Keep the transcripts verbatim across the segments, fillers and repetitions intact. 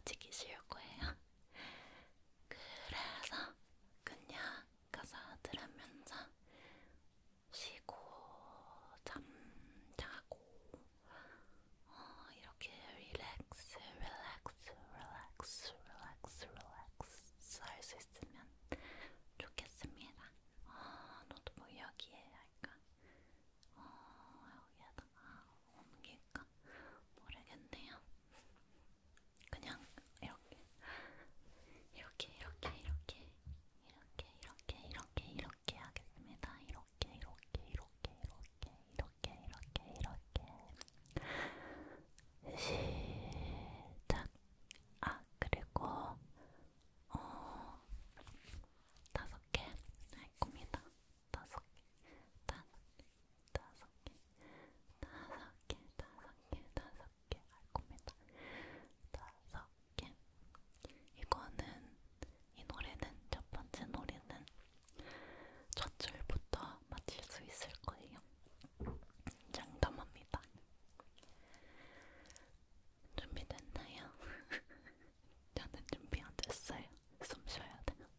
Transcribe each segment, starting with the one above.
솔직히 쉬울 거예요. 그래서 그냥 가서 들으면서 쉬고 잠자고 어, 이렇게 릴렉스, 릴렉스, 릴렉스, 릴렉스, 릴렉스 할 수 있으면 좋겠습니다. 어, 노트북 여기에 할까? 어, 여기에다가 옮길까? 모르겠네요. 그냥 이렇게 이렇게 이렇게 이렇게 이렇게 이렇게 이렇게 이렇게 하겠습니다. 이렇게 이렇게 이렇게 이렇게 이렇게 이렇게 이렇게 시작. 아 그리고 어 다섯 개 할 겁니다. 다섯 개 다섯 다섯 개 다섯 개 다섯 개 다섯 개 할 겁니다. 다섯 개. 이거는 이 노래는 첫 번째 노래는 첫 줄부터 맞힐 수 있을 거예요. 장담합니다. 준비됐나요? 저는 준비 안 됐어요. 숨 쉬어야 돼요.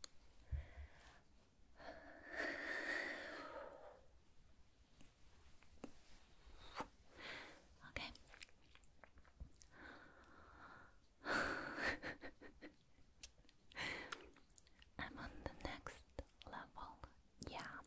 오케이. I'm on the next level. Yeah.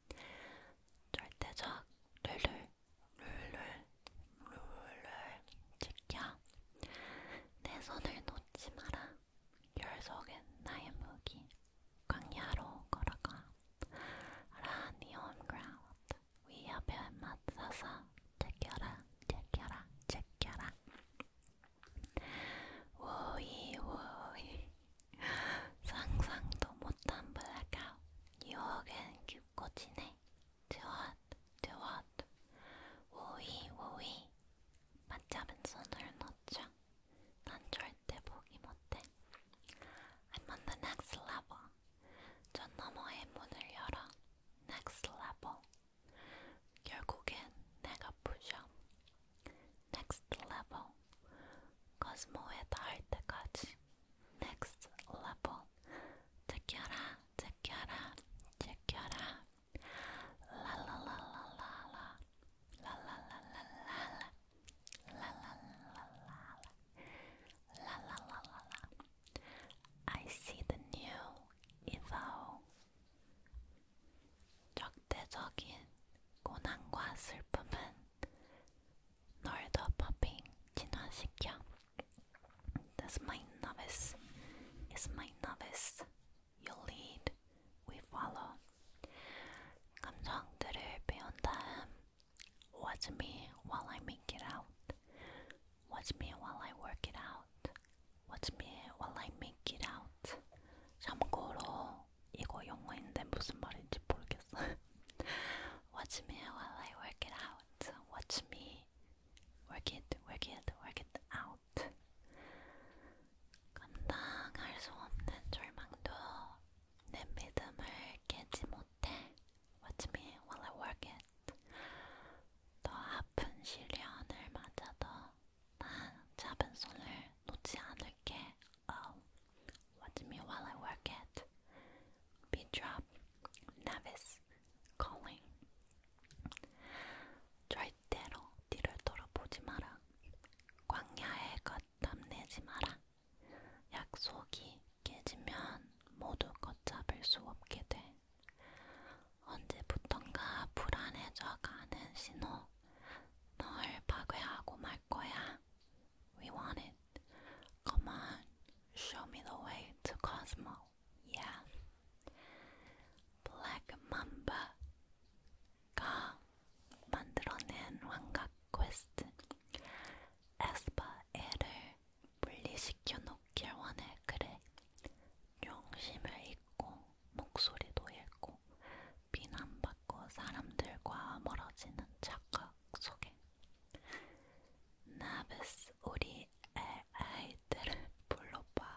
절대적 룰을 룰을 룰을 지켜. 내 손을 놓지 마라. 열 속엔 나의 무기. 광야로 걸어가. Run on ground. 위협에 맞서서 제껴라, 제껴라, 제껴라. 우이 우이. 상상도 못한 블랙아웃. 유혹엔 깊고 진해. Do what, do what. 우이 우이. 맞잡은 손을 놓죠. 난 절대 포기 못해. I'm on the next level. 저 너머의 문을 열어. Next level. 결국엔 내가 부셔. Next level. 코스모에 닿을 때까지. Next level. 제껴라, 제껴라, 제껴라. 라라라라라라. 라라라라라라. 라라라라라라. 라라라라라. I see the new evil. 적대적인 고난과 슬픔은 널 더 퍼핑 진화시켜. That's my novice. It's my novice. You lead, we follow. 감정들을 배운 다음 Watch me while I make it out. Watch me while I work it out. Watch me while I make it out. 참고로 이거 영어인데 무슨 말인지 모르겠어요. Watch me while I work it out. Watch me work it, work it, work it out. 감당할 수 없는 절망도 내 믿음을 깨지 못해. Watch me while I work it. 더 아픈 시련을 맞아도 난 잡은 손을 놓지 않을게. Oh, watch me while I work it. Beat drop, novice, calling. 절대로 뒤를 돌아보지 마라. 광야의 것 탐내지 마라. 약속이 깨지면 모두 걷잡을 수 없게 돼. 언제부턴가 불안해져 가는 신호. 널 파괴하고 말 거야. We want it. Come on, show me the way to Cosmo. Yeah. Black Mamba가 만들어낸 환각 퀘스트. 에스파에를 분리시켜 놓길 원해. 그래. 용심을 잃고 목소리도 잃고 비난받고 사람들과 멀어지는 착각 속에 나비스 우리 아이들을 불러봐.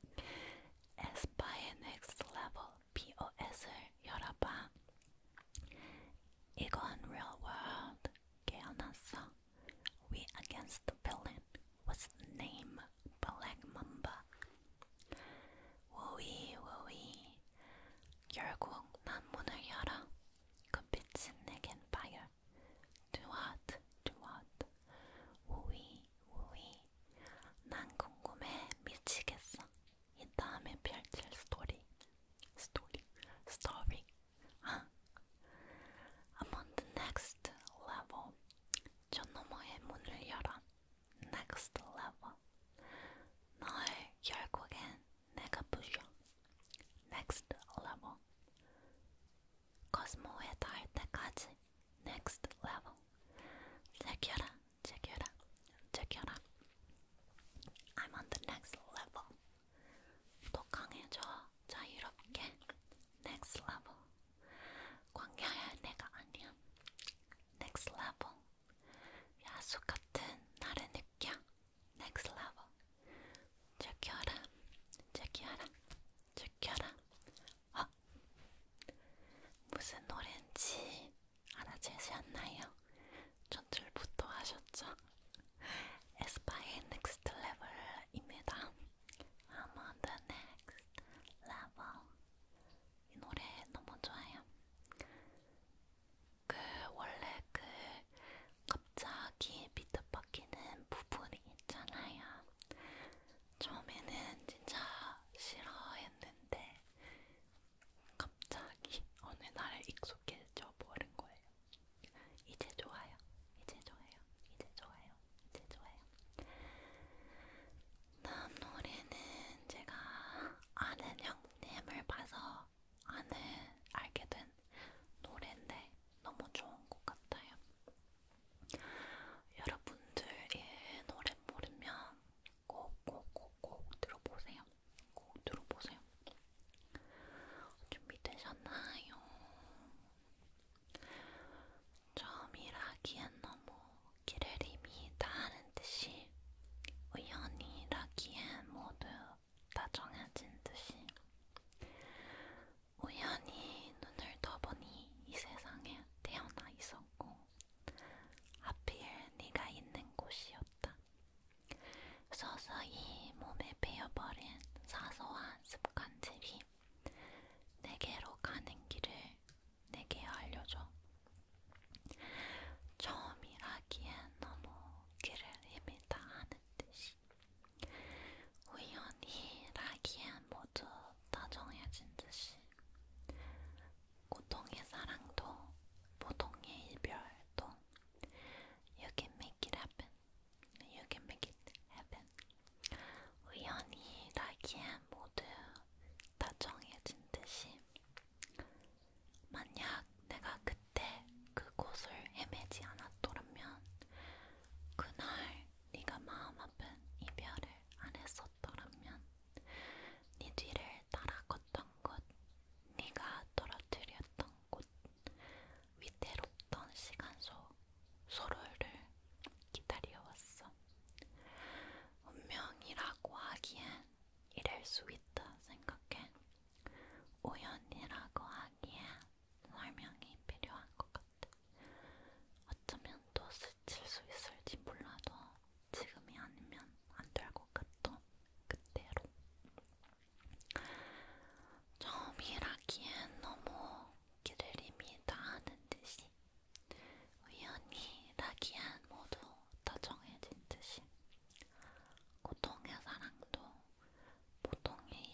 에스파의 넥스트 레벨 피오에스를 열어봐. 이건 real world. 깨어났어. We against the villain. What's the name? Black 수 있다 생각해. 우연이라고 하기에 설명이 필요한 것 같아. 어쩌면 또 스칠 수 있을지 몰라도 지금이 아니면 안 될 것 같던 그때로. 처음이라기엔 너무 기다림이 다 하는 듯이 우연이라기엔 모두 다 정해진 듯이 고통의 사랑도 보통의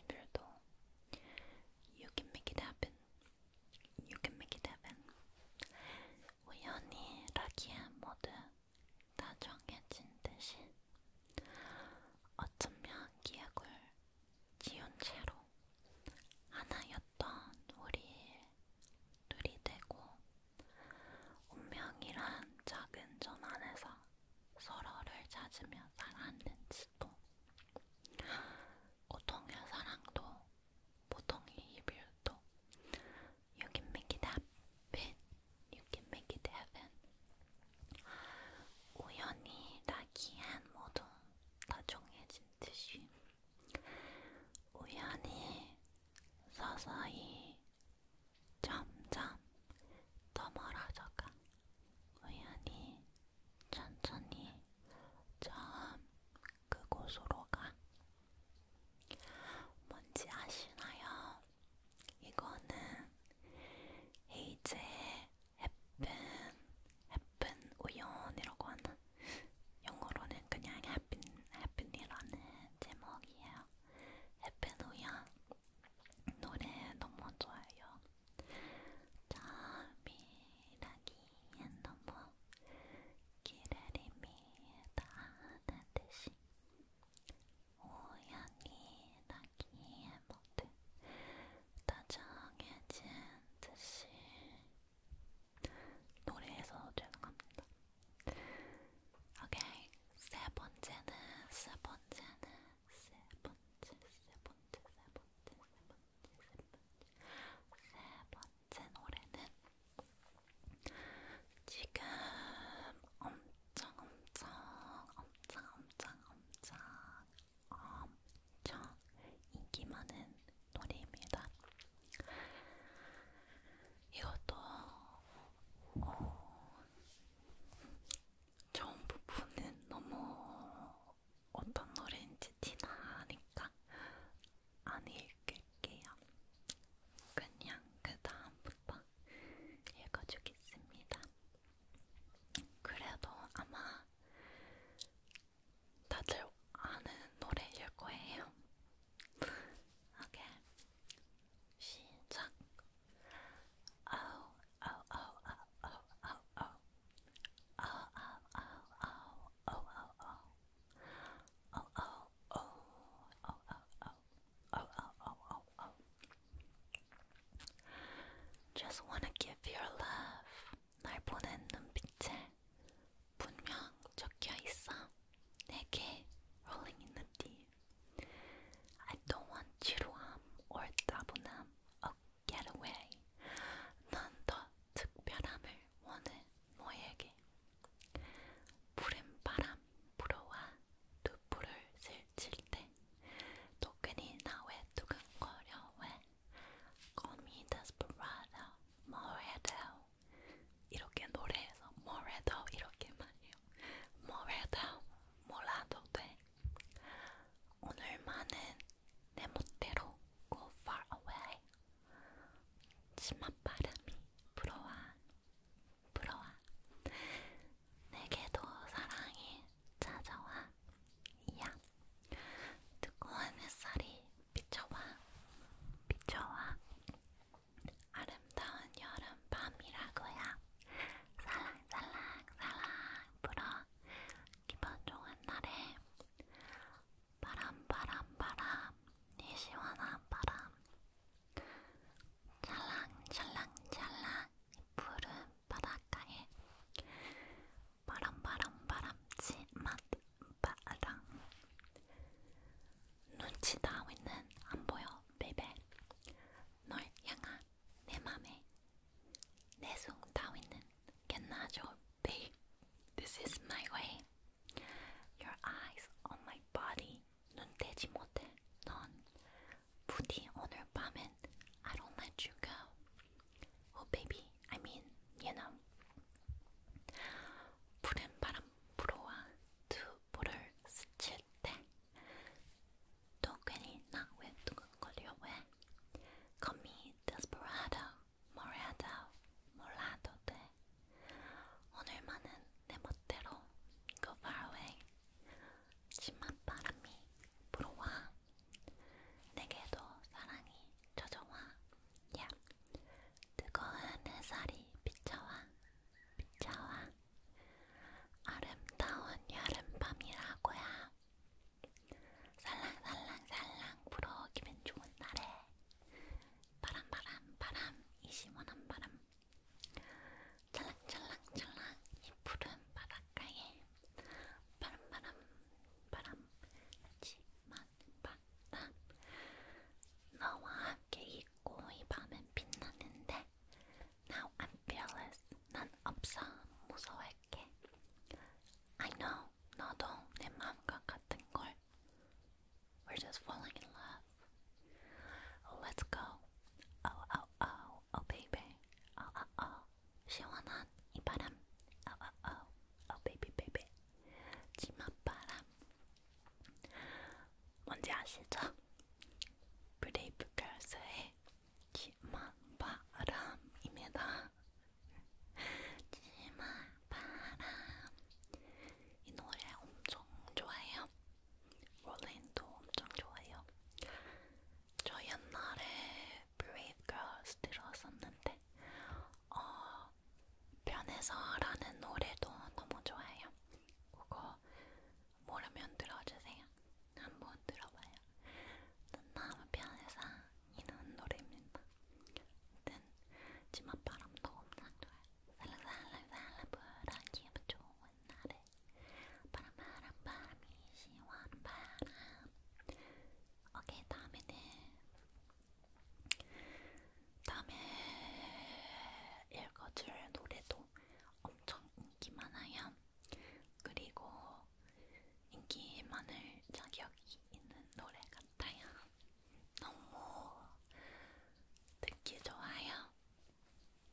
we're just falling in love. Oh, let's go. Oh, oh, oh, oh, baby. Oh, oh, oh. 시원한 이 바람. Oh, oh, oh, oh, baby, baby. 치맛바람. 뭔지 아시죠? 브레이브 걸스의 치맛바람입니다. 치맛바람. 이 노래 엄청 좋아해요. 롤린도 엄청 좋아해요. 저 옛날에 Brave Girls 들었었는데 어, 변해서라는 노래도 너무 좋아해요. 그거 모르면 들어주세요. 한번 들어봐요. 너무 변해서이라는 노래입니다. 아무튼 치맛바람도 엄청 좋아요. 살랑살랑살랑 불어 기분 좋은 날에 바람 바람 바람이 시원한 바람. 오케이, 다음에는 다음에 읽어줄 노래도 엄청 인기 많아요. 그리고 인기 많을 자격이 있는 노래 같아요. 너무 듣기 좋아요.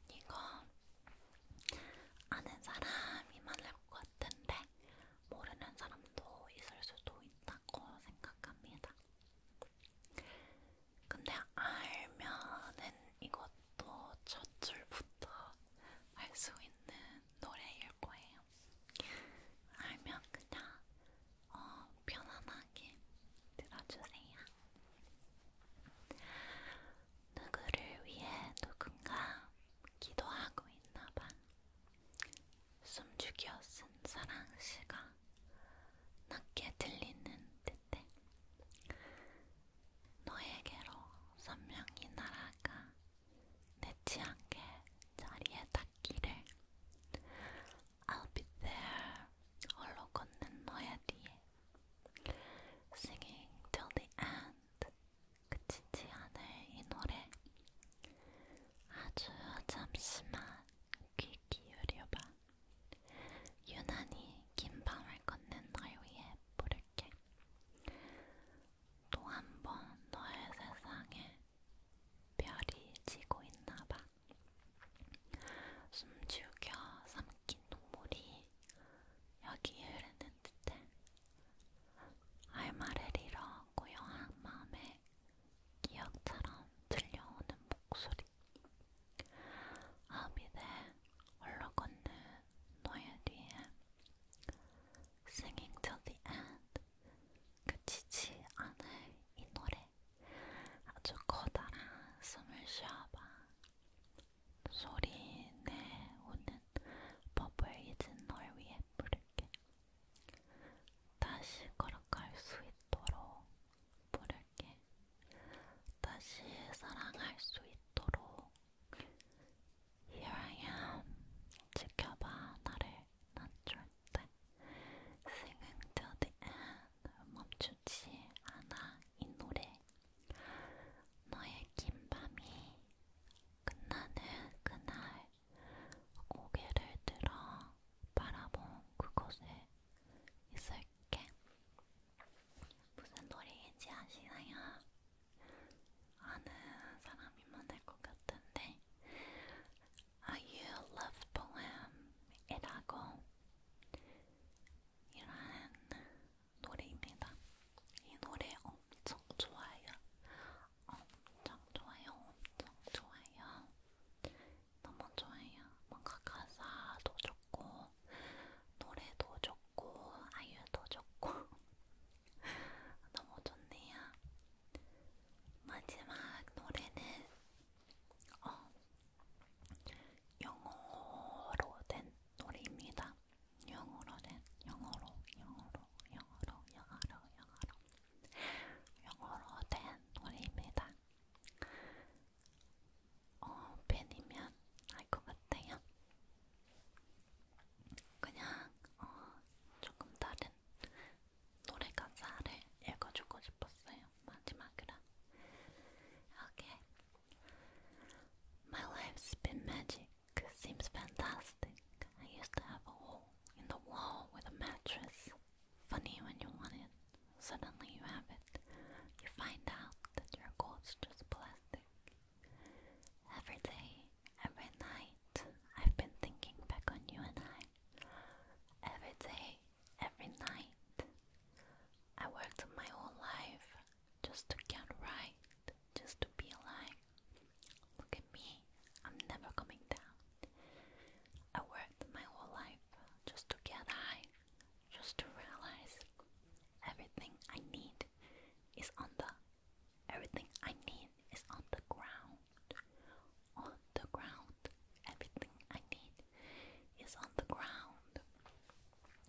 everything I need is on the ground. On the ground. Everything I need is on the ground.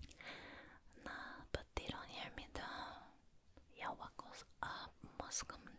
Nah, but they don't hear me though. Yeah, what goes up must come